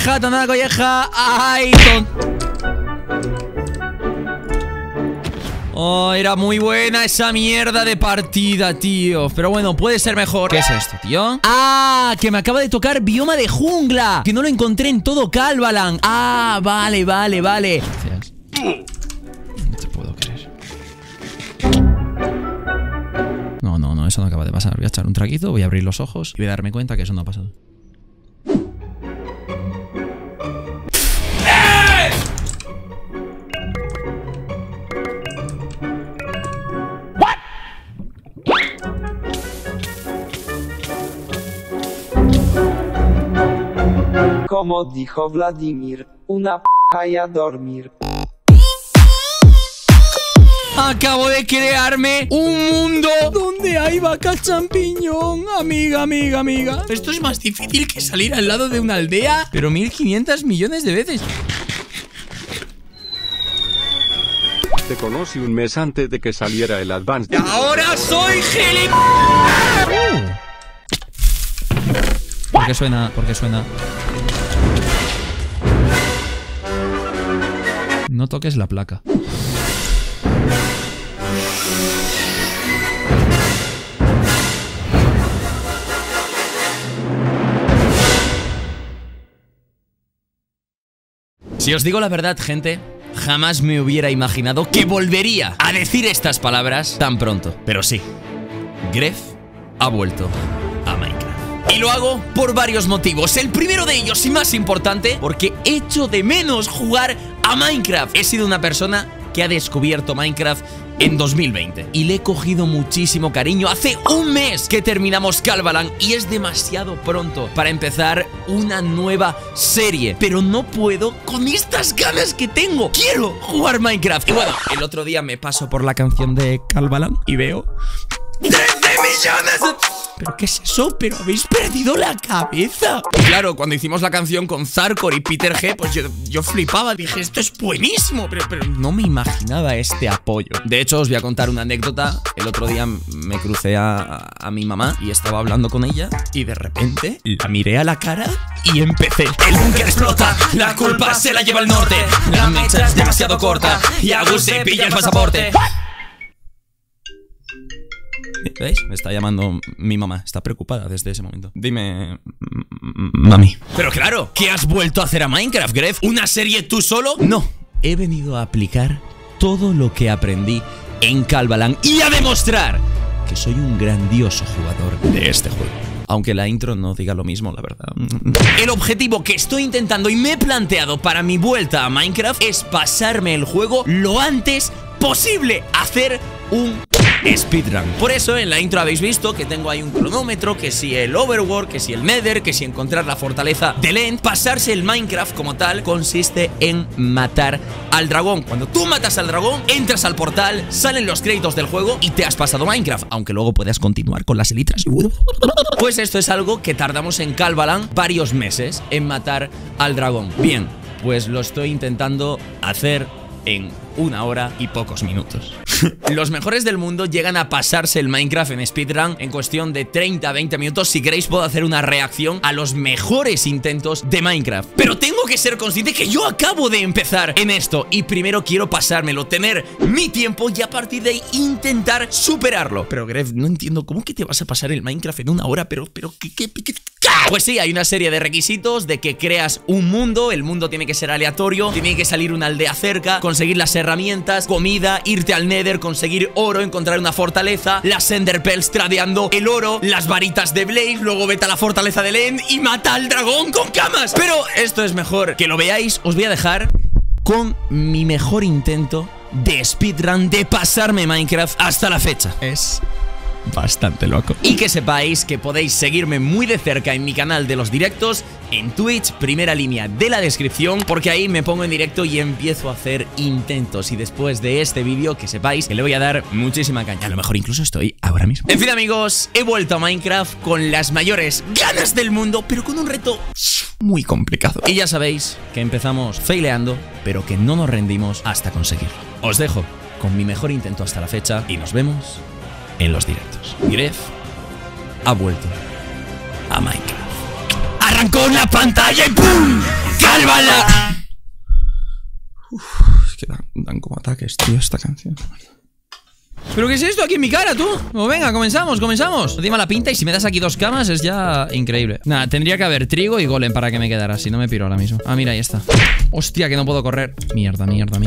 colleja, tanta colleja. ¡Ay! Oh, era muy buena esa mierda de partida, tío. Pero bueno, puede ser mejor. ¿Qué es esto, tío? ¡Ah! Que me acaba de tocar bioma de jungla. Que no lo encontré en todo Calbalan. ¡Ah! Vale. Gracias. No te puedo creer. No, eso no acaba de pasar. Voy a echar un traguito, voy a abrir los ojos y voy a darme cuenta que eso no ha pasado. Como dijo Vladimir, una p*** y a dormir. Acabo de crearme un mundo donde hay vaca champiñón. Amiga. Esto es más difícil que salir al lado de una aldea, pero 1500 millones de veces. Te conocí un mes antes de que saliera el Advanced. ¡Ahora soy ¿Por qué suena? No toques la placa. Si os digo la verdad, gente, jamás me hubiera imaginado que volvería a decir estas palabras tan pronto. Pero sí, Gref ha vuelto a Minecraft. Y lo hago por varios motivos. El primero de ellos y más importante, porque echo de menos jugar a Minecraft. He sido una persona que ha descubierto Minecraft en 2020 y le he cogido muchísimo cariño. Hace un mes que terminamos Calbalan y es demasiado pronto para empezar una nueva serie, pero no puedo con estas ganas que tengo. Quiero jugar Minecraft. Y bueno, el otro día me paso por la canción de Calbalan y veo 13 millones. ¿Pero qué es eso? ¿Pero habéis perdido la cabeza? Y claro, cuando hicimos la canción con Zarkor y Peter G, pues yo flipaba. Dije, esto es buenísimo, pero no me imaginaba este apoyo. De hecho, os voy a contar una anécdota. El otro día me crucé a mi mamá y estaba hablando con ella y de repente la miré a la cara y empecé. El búnker explota, la culpa se la lleva el norte. La mecha es demasiado corta y a Gus se pilla el pasaporte. ¿Veis? Me está llamando mi mamá. Está preocupada desde ese momento. Dime, mami. Pero claro, ¿qué has vuelto a hacer a Minecraft, Gref? ¿Una serie tú solo? No, he venido a aplicar todo lo que aprendí en Calbalan y a demostrar que soy un grandioso jugador de este juego. Aunque la intro no diga lo mismo, la verdad. El objetivo que estoy intentando y me he planteado para mi vuelta a Minecraft es pasarme el juego lo antes posible. Hacer un speedrun. Por eso en la intro habéis visto que tengo ahí un cronómetro, que si el overworld, que si el nether, que si encontrar la fortaleza del end. Pasarse el Minecraft como tal consiste en matar al dragón. Cuando tú matas al dragón, entras al portal, salen los créditos del juego y te has pasado Minecraft, aunque luego puedas continuar con las elitras. Pues esto es algo que tardamos en Calbalan varios meses en matar al dragón. Bien, pues lo estoy intentando hacer en 1 hora y pocos minutos. Los mejores del mundo llegan a pasarse el Minecraft en speedrun en cuestión de 30-20 minutos. Si queréis puedo hacer una reacción a los mejores intentos de Minecraft. Pero tengo que ser consciente que yo acabo de empezar en esto y primero quiero pasármelo, tener mi tiempo y a partir de ahí intentar superarlo. Pero Gref, no entiendo, ¿cómo que te vas a pasar el Minecraft en 1 hora? Pero ¿qué? Pues sí, hay una serie de requisitos de que creas un mundo. El mundo tiene que ser aleatorio, tiene que salir una aldea cerca, conseguir las herramientas, comida, irte al nether, conseguir oro, encontrar una fortaleza, las enderpearls tradeando el oro, las varitas de Blaze, luego vete a la fortaleza del end y mata al dragón con camas. Pero esto es mejor que lo veáis. Os voy a dejar con mi mejor intento de speedrun de pasarme Minecraft hasta la fecha. Es bastante loco. Y que sepáis que podéis seguirme muy de cerca en mi canal de los directos, en Twitch, primera línea de la descripción, porque ahí me pongo en directo y empiezo a hacer intentos. Y después de este vídeo, que sepáis que le voy a dar muchísima caña. A lo mejor incluso estoy ahora mismo. En fin, amigos, he vuelto a Minecraft con las mayores ganas del mundo, pero con un reto muy complicado. Y ya sabéis que empezamos faileando, pero que no nos rendimos hasta conseguirlo. Os dejo con mi mejor intento hasta la fecha y nos vemos en los directos. Gref ha vuelto a Minecraft. Arrancó la pantalla y ¡pum! ¡Cálmala! Es que dan como ataques, tío, esta canción. ¿Pero qué es esto aquí en mi cara, tú? Oh, venga, comenzamos. Dime la pinta y si me das aquí 2 camas es ya increíble. Nada, tendría que haber trigo y golem para que me quedara. Si no me piro ahora mismo. Ah, mira, ahí está. Hostia, que no puedo correr. Mierda.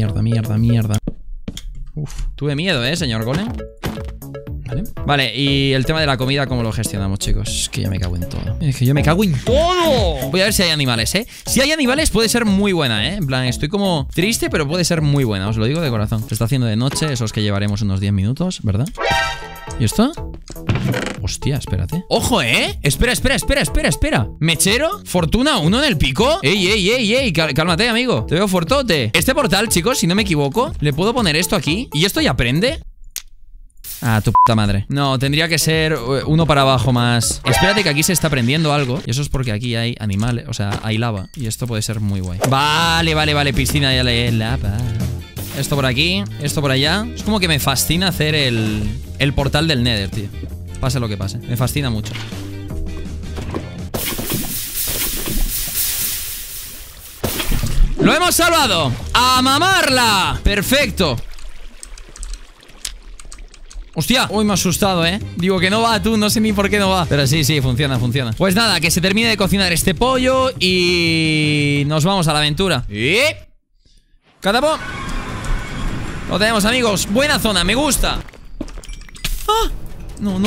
Uf, tuve miedo, señor golem. Vale, y el tema de la comida, ¿cómo lo gestionamos, chicos? Es que yo me cago en todo. Voy a ver si hay animales, Si hay animales puede ser muy buena, En plan, estoy como triste, pero puede ser muy buena, os lo digo de corazón. Se está haciendo de noche, esos que llevaremos unos 10 minutos, ¿verdad? ¿Y esto? Hostia, espérate. ¡Ojo, Espera. ¿Mechero? ¿Fortuna 1 en el pico? ¡Ey! Cálmate, amigo. Te veo fortote. Este portal, chicos, si no me equivoco, le puedo poner esto aquí. ¿Y esto ya prende? Ah, tu puta madre. No, tendría que ser uno para abajo más. Espérate que aquí se está prendiendo algo. Y eso es porque aquí hay animales, o sea, hay lava. Y esto puede ser muy guay. Vale, piscina de lava. Esto por aquí, esto por allá. Es como que me fascina hacer el portal del Nether, tío. Pase lo que pase, me fascina mucho. ¡Lo hemos salvado! ¡A mamarla! ¡Perfecto! ¡Hostia! Uy, me ha asustado, Digo que no va, tú, no sé ni por qué no va. Pero sí, funciona. Pues nada, que se termine de cocinar este pollo y nos vamos a la aventura. Y... ¡Catapum! Lo tenemos, amigos. Buena zona, me gusta. ¡Ah! No.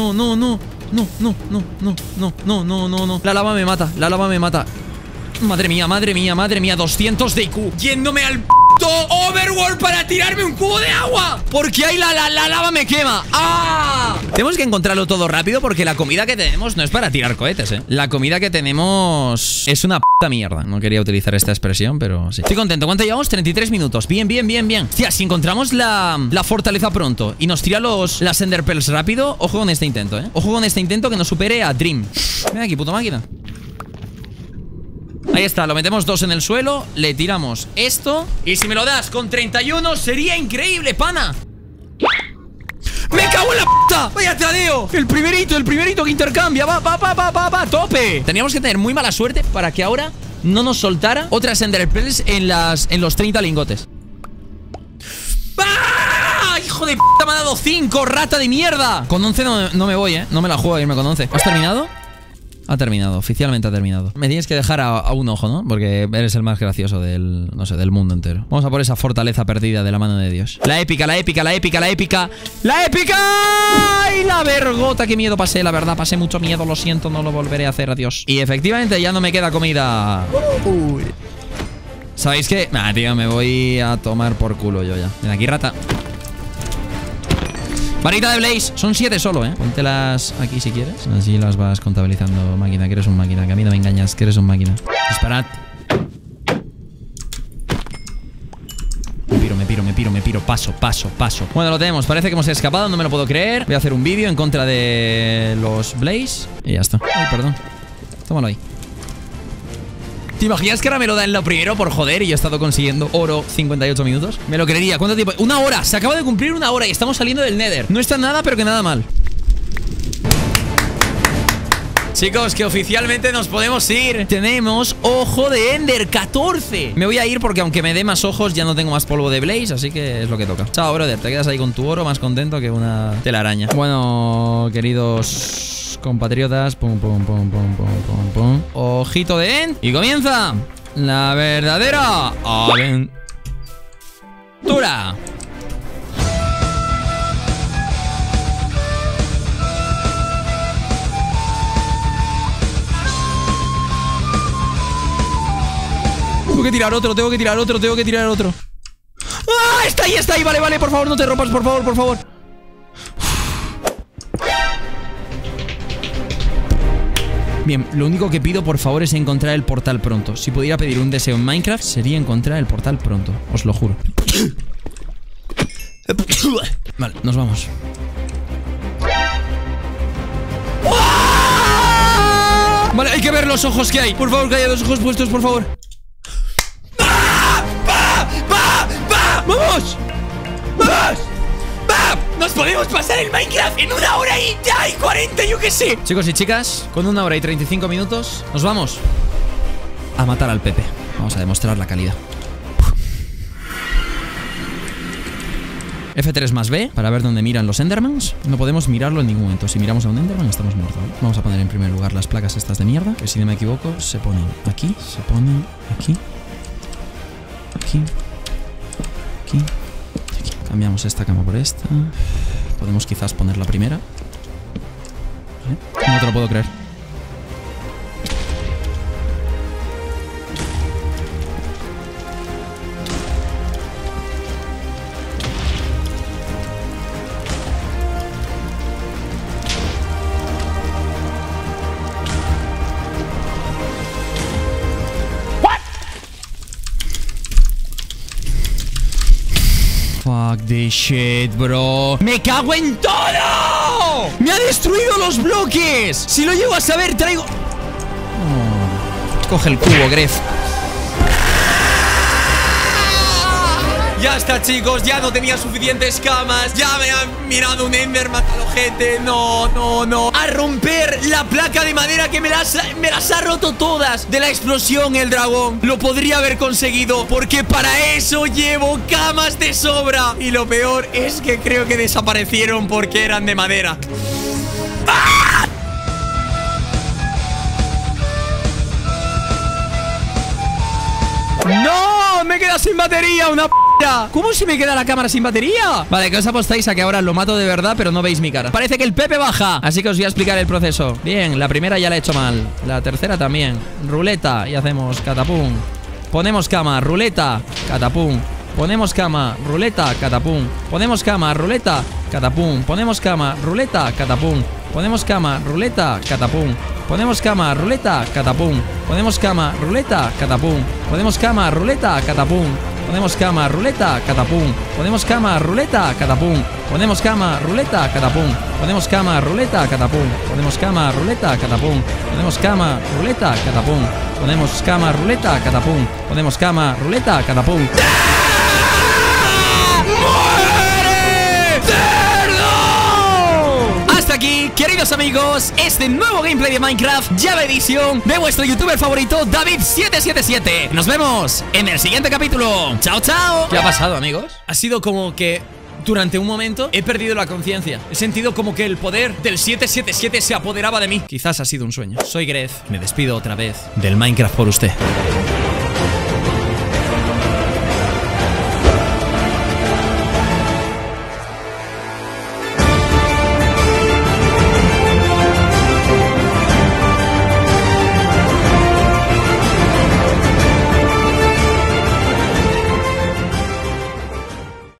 La lava me mata. Madre mía, 200 de IQ. Yéndome al Overworld para tirarme un cubo de agua. Porque ahí la lava me quema. ¡Ah! Tenemos que encontrarlo todo rápido porque la comida que tenemos no es para tirar cohetes, La comida que tenemos es una puta mierda. No quería utilizar esta expresión, pero sí. Estoy contento. ¿Cuánto llevamos? 33 minutos. Bien. Tía, si encontramos la fortaleza pronto y nos tira las Ender Pearls rápido, ojo con este intento, Ojo con este intento que nos supere a Dream. Ven aquí, puta máquina. Ahí está, lo metemos 2 en el suelo. Le tiramos esto. Y si me lo das con 31 sería increíble, pana. ¡Me cago en la puta! ¡Vaya tradeo! El primerito que intercambia. Va, tope. Teníamos que tener muy mala suerte para que ahora no nos soltara otras Ender Pearls en los 30 lingotes. ¡Ah! ¡Hijo de puta! Me ha dado 5, rata de mierda. Con 11 no me voy, No me la juego a irme con 11. ¿Has terminado? Ha terminado, oficialmente ha terminado. Me tienes que dejar a un ojo, ¿no? Porque eres el más gracioso del mundo entero. Vamos a por esa fortaleza perdida de la mano de Dios. La épica. ¡Ay, la vergota! Qué miedo pasé, la verdad. Pasé mucho miedo, lo siento, no lo volveré a hacer, adiós. Y efectivamente ya no me queda comida. Uy. ¿Sabéis qué? Ah, tío, me voy a tomar por culo yo ya. Ven aquí, rata. Varita de Blaze, son 7 solo, Póntelas aquí si quieres. Así las vas contabilizando, máquina, que eres un máquina. Que a mí no me engañas, que eres un máquina. Disparad. Me piro, paso. Bueno, lo tenemos, parece que hemos escapado, no me lo puedo creer. Voy a hacer un vídeo en contra de los Blaze. Y ya está. Ay, perdón. Tómalo ahí. ¿Te imaginas que ahora me lo da en lo primero por joder y yo he estado consiguiendo oro 58 minutos? Me lo creería. ¿Cuánto tiempo? ¡Una hora! Se acaba de cumplir 1 hora y estamos saliendo del Nether. No está nada, pero que nada mal. Chicos, que oficialmente nos podemos ir. Tenemos ojo de Ender, 14. Me voy a ir porque aunque me dé más ojos ya no tengo más polvo de Blaze, así que es lo que toca. Chao, brother, te quedas ahí con tu oro más contento que una telaraña. Bueno, queridos compatriotas, pum. Ojito de End. Y comienza la verdadera aventura. Tengo que tirar otro. ¡Ah! Está ahí, vale, por favor, no te rompas, por favor. Bien, lo único que pido, por favor, es encontrar el portal pronto. Si pudiera pedir un deseo en Minecraft, sería encontrar el portal pronto. Os lo juro. Vale, nos vamos. Vale, hay que ver los ojos que hay. Por favor, que haya 2 ojos puestos, por favor. ¡Vamos! ¡Nos podemos pasar el Minecraft en 1 hora y ya hay 40, yo qué sé! Chicos y chicas, con 1 hora y 35 minutos, nos vamos a matar al Pepe. Vamos a demostrar la calidad. F3 más B para ver dónde miran los Endermans. No podemos mirarlo en ningún momento. Si miramos a un Enderman estamos muertos, ¿vale? Vamos a poner en primer lugar las placas estas de mierda, que si no me equivoco se ponen aquí, se ponen aquí, aquí, aquí, aquí. Cambiamos esta cama por esta. Podemos quizás poner la primera. ¿Vale? No te lo puedo creer. Fuck this shit, bro. ¡Me cago en todo! ¡Me ha destruido los bloques! Si lo llego a saber, traigo... Oh. Coge el cubo, Gref. Ya está, chicos, ya no tenía suficientes camas. Ya me han mirado un Enderman al ojete. No, no, no. A romper la placa de madera que me las ha roto todas. De la explosión, el dragón. Lo podría haber conseguido, porque para eso llevo camas de sobra. Y lo peor es que creo que desaparecieron porque eran de madera. ¡Ah! ¡No! ¡Me queda sin batería! ¡Una p***! ¿Cómo se me queda la cámara sin batería? Vale, que os apostáis a que ahora lo mato de verdad, pero no veis mi cara. Parece que el Pepe baja, así que os voy a explicar el proceso. Bien, la primera ya la he hecho mal. La tercera también. Ruleta y hacemos catapum. Ponemos cama, ruleta, catapum. Ponemos cama, ruleta, catapum. Ponemos cama, ruleta, catapum. Ponemos cama, ruleta, catapum. Ponemos cama, ruleta, catapum. Ponemos cama, ruleta, catapum. Ponemos cama, ruleta, catapum. Ponemos cama, ruleta, catapum. Ponemos cama, ruleta, catapum. Ponemos cama, ruleta, catapum. Ponemos cama, ruleta, catapum. Ponemos cama, ruleta, catapum. Ponemos cama, ruleta, catapum. Ponemos cama, ruleta, catapum. Ponemos cama, ruleta, catapum. Ponemos cama, ruleta, catapum. Aquí, queridos amigos, este nuevo gameplay de Minecraft, llave edición de vuestro youtuber favorito, David777. Nos vemos en el siguiente capítulo. Chao, chao. ¿Qué ha pasado, amigos? Ha sido como que durante un momento he perdido la conciencia. He sentido como que el poder del 777 se apoderaba de mí. Quizás ha sido un sueño. Soy Gref. Me despido otra vez del Minecraft por usted.